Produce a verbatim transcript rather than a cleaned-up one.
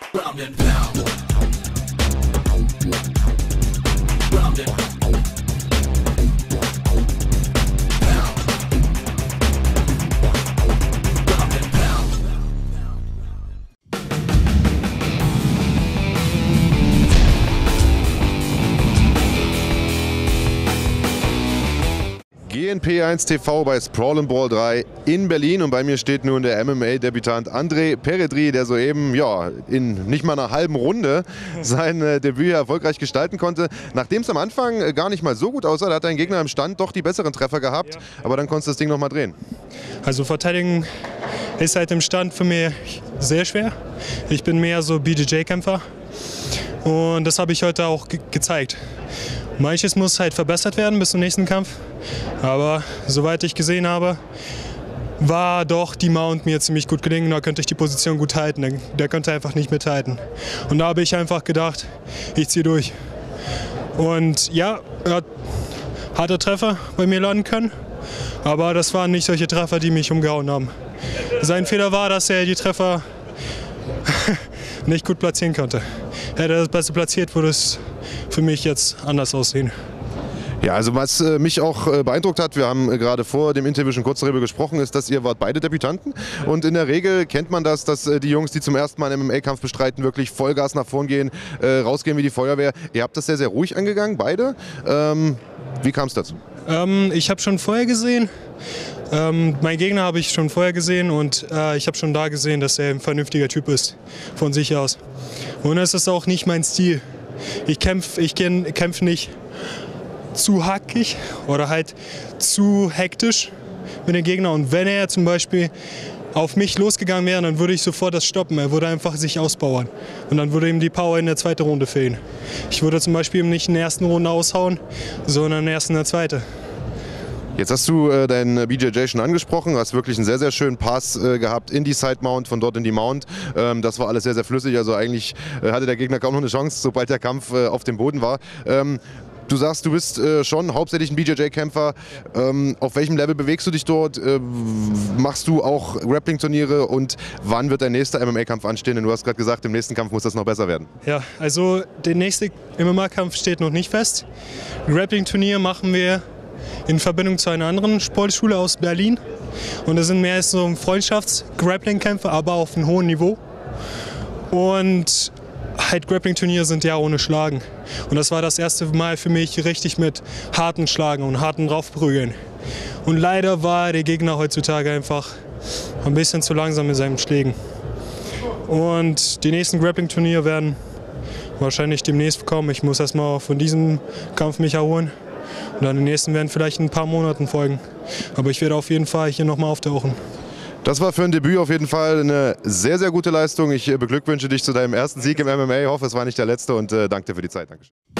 Ground and pound. Ground and pound. Ground and pound. G N P eins T V bei Sprawl and Brawl drei in Berlin und bei mir steht nun der M M A-Debütant André Peredri, der soeben ja, in nicht mal einer halben Runde sein äh, Debüt erfolgreich gestalten konnte. Nachdem es am Anfang äh, gar nicht mal so gut aussah, da hat dein Gegner im Stand doch die besseren Treffer gehabt, ja. Aber dann konntest du das Ding noch mal drehen. Also verteidigen ist halt im Stand für mich sehr schwer. Ich bin mehr so B J J-Kämpfer und das habe ich heute auch ge gezeigt. Manches muss halt verbessert werden bis zum nächsten Kampf, aber soweit ich gesehen habe, war doch die Mount mir ziemlich gut gelingen. Da könnte ich die Position gut halten, der, der könnte einfach nicht mithalten. Und da habe ich einfach gedacht, ich ziehe durch. Und ja, er hat harte Treffer bei mir landen können, aber das waren nicht solche Treffer, die mich umgehauen haben. Sein Fehler war, dass er die Treffer nicht gut platzieren konnte. Hätte er das besser platziert, würde es für mich jetzt anders aussehen. Ja, also was äh, mich auch äh, beeindruckt hat, wir haben äh, gerade vor dem Interview schon kurz darüber gesprochen, ist, dass ihr wart beide Debütanten. Und in der Regel kennt man das, dass äh, die Jungs, die zum ersten Mal einen M M A-Kampf bestreiten, wirklich Vollgas nach vorn gehen, äh, rausgehen wie die Feuerwehr. Ihr habt das sehr, sehr ruhig angegangen, beide. Ähm, wie kam es dazu? Ähm, ich habe schon vorher gesehen, ähm, mein Gegner habe ich schon vorher gesehen und äh, ich habe schon da gesehen, dass er ein vernünftiger Typ ist, von sich aus. Und es ist auch nicht mein Stil. Ich kämpfe ich kämpf nicht zu hackig oder halt zu hektisch mit dem Gegner. Und wenn er zum Beispiel auf mich losgegangen wäre, dann würde ich sofort das stoppen. Er würde einfach sich ausbauern. Und dann würde ihm die Power in der zweiten Runde fehlen. Ich würde zum Beispiel nicht in der ersten Runde aushauen, sondern erst in der zweiten. Jetzt hast du äh, deinen B J J schon angesprochen, hast wirklich einen sehr, sehr schönen Pass äh, gehabt in die Side Mount, von dort in die Mount. Ähm, das war alles sehr, sehr flüssig, also eigentlich äh, hatte der Gegner kaum noch eine Chance, sobald der Kampf äh, auf dem Boden war. Ähm, du sagst, du bist äh, schon hauptsächlich ein B J J-Kämpfer. Ähm, auf welchem Level bewegst du dich dort? Äh, machst du auch Grappling-Turniere und wann wird dein nächster M M A-Kampf anstehen? Denn du hast gerade gesagt, im nächsten Kampf muss das noch besser werden. Ja, also der nächste M M A-Kampf steht noch nicht fest. Grappling-Turnier machen wir in Verbindung zu einer anderen Sportschule aus Berlin. Und das sind mehr so Freundschafts-Grappling-Kämpfe, aber auf einem hohen Niveau. Und halt Grappling-Turniere sind ja ohne Schlagen. Und das war das erste Mal für mich richtig mit harten Schlagen und harten Raufprügeln. Und leider war der Gegner heutzutage einfach ein bisschen zu langsam mit seinen Schlägen. Und die nächsten Grappling-Turniere werden wahrscheinlich demnächst kommen. Ich muss erstmal von diesem Kampf mich erholen. Und dann die nächsten werden vielleicht in ein paar Monaten folgen. Aber ich werde auf jeden Fall hier nochmal auftauchen. Das war für ein Debüt auf jeden Fall eine sehr, sehr gute Leistung. Ich beglückwünsche dich zu deinem ersten Sieg im M M A. Ich hoffe, es war nicht der letzte und äh, danke dir für die Zeit. Dankeschön.